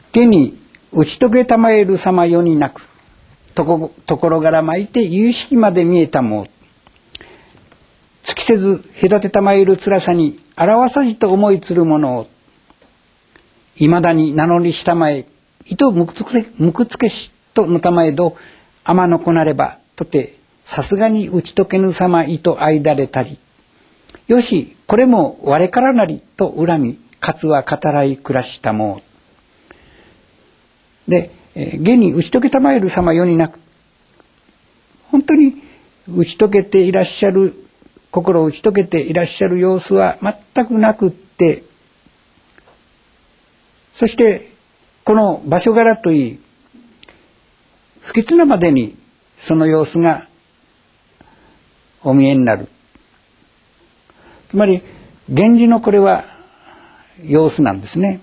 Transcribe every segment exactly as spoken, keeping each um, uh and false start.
現に打ち解けたまえる様世になく、とこところから巻いて有識まで見えたも、月せず隔てたまえる辛さに表さじと思いつるものを、いまだに名乗りしたまえ、いとむくつけ、むくつけしとのたまえど、天のこなれば、とて、さすがに打ち解けぬ様いとあいだれたり、よし、これも我からなりと恨み、かつは語らい暮らしたも。で、えー、現に打ち解けたまえる様世になく、本当に打ち解けていらっしゃる、心を打ち解けていらっしゃる様子は全くなくって、そしてこの場所柄といい、不吉なまでにその様子がお見えになる。つまり源氏のこれは様子なんですね。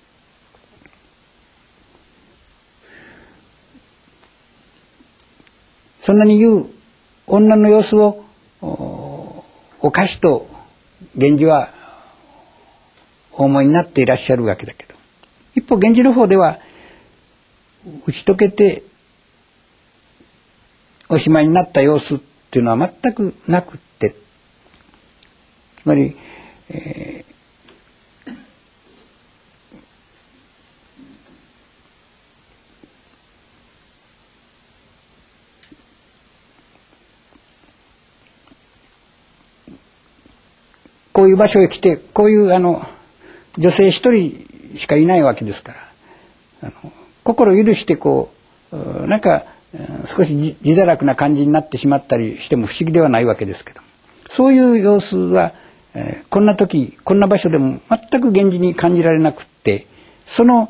そんなに言う女の様子を お, おかしと源氏はお思いになっていらっしゃるわけだけど、一方源氏の方では打ち解けておしまいになった様子っていうのは全くなくって、つまり、えーこういう場所へ来て、こういうあの女性一人しかいないわけですから、あの心許してこうなんか少し自堕落な感じになってしまったりしても不思議ではないわけですけど、そういう様子は、えー、こんな時こんな場所でも全く源氏に感じられなくって、その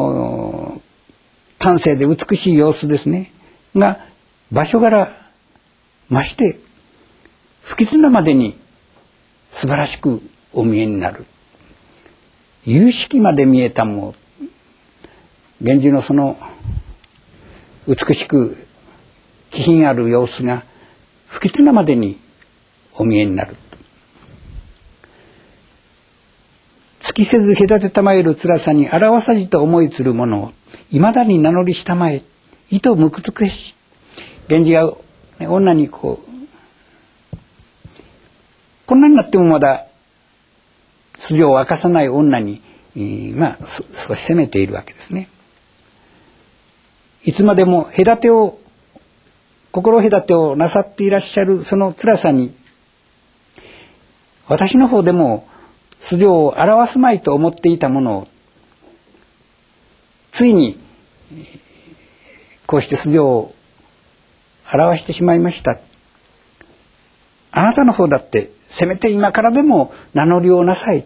端正で美しい様子ですねが場所柄まして不吉なまでに素晴らしくお見えになる。有識まで見えたも源氏のその美しく気品ある様子が不吉なまでにお見えになる。月せず隔てたまえる辛さに表さじと思いつるものをいまだに名乗りしたまえ、いとむくつけし。源氏が、ね、女にこうこんなになってもまだ素性を明かさない女に、えー、まあ少し責めているわけですね。いつまでも隔てを心隔てをなさっていらっしゃるその辛さに、私の方でも素性を表すまいと思っていたものをついにこうして素性を表してしまいました。あなたの方だってせめて今からでも名乗りをなさい。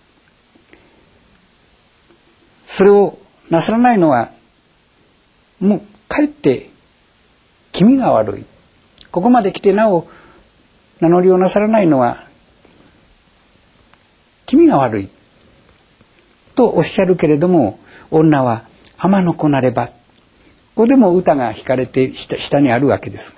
それをなさらないのはもうかえって気味が悪い。ここまで来てなお名乗りをなさらないのは気味が悪いとおっしゃるけれども、女は天の子なれば、ここでも歌が弾かれて 下, 下にあるわけですが、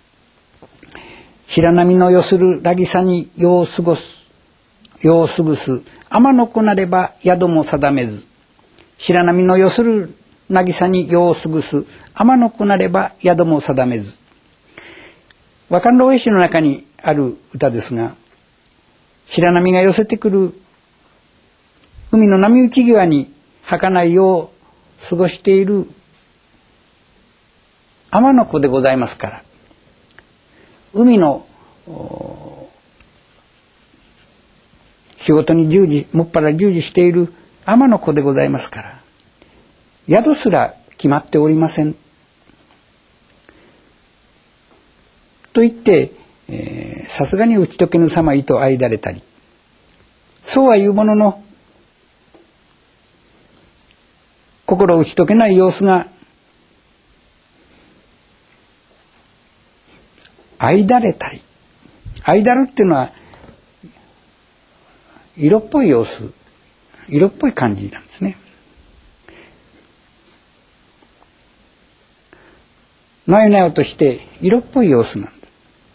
白波のよする渚に世を過ごす世を過ぐす天の子なれば宿も定めず、白波のよする渚に世を過ぐす天の子なれば宿も定めず。和漢老絵詩の中にある歌ですが、白波が寄せてくる海の波打ち際に儚い世を過ごしている天の子でございますから、海の仕事に従事もっぱら従事している天の子でございますから、宿すら決まっておりませんと言って、えー、さすがに打ち解けぬ様いとあいだれたり、そうはいうものの心打ち解けない様子があいだれたり、あいだるっていうのは色っぽい様子、色っぽい感じなんですね。なよなよとして色っぽい様子なんだ。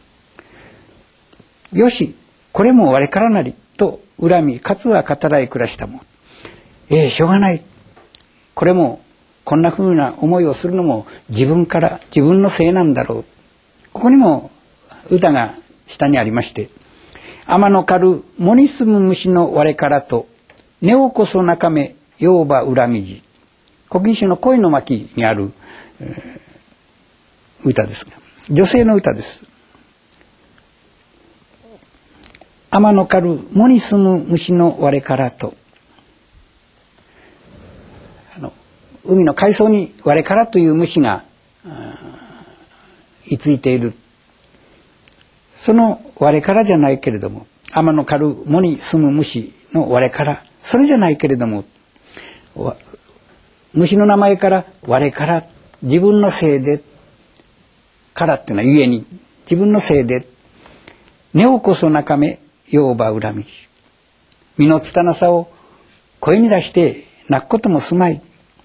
よし、これも我からなりと恨み、かつは語らい暮らしたもん。ええ、しょうがない。 これもこんな風な思いをするのも自分から自分のせいなんだろう。ここにも歌が下にありまして、天の狩る藻に住む虫の我からと根をこそ中目ようば恨みじ。古今集の恋の巻にある、えー、歌ですが、女性の歌です。天の狩る藻に住む虫の我からと、あの海の海藻に我からという虫が居ついている。その我からじゃないけれども、天の狩る藻に住む虫の我から、それじゃないけれども、虫の名前から我から、自分のせいでからっていうのはゆえに自分のせいで、根をこそ中目ようば恨みじ。身の拙さを声に出して泣くこともすまい。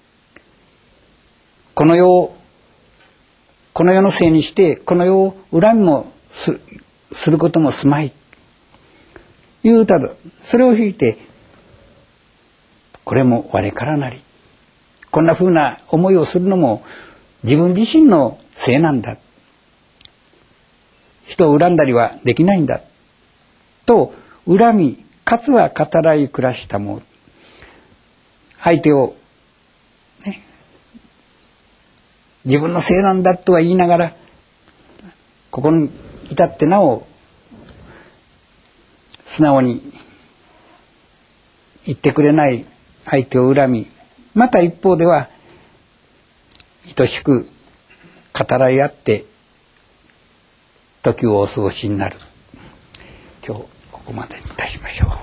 この世をこの世のせいにしてこの世を恨みも す, することもすまいいう歌だ。それを弾いて、これも我からなり、こんな風な思いをするのも自分自身のせいなんだ、人を恨んだりはできないんだと恨み、かつは語らい暮らしたも、相手を、ね、自分のせいなんだとは言いながら、ここに至ってなお素直に言ってくれない相手を恨み、また一方では愛しく語らい合って時をお過ごしになる。今日ここまでにいたしましょう。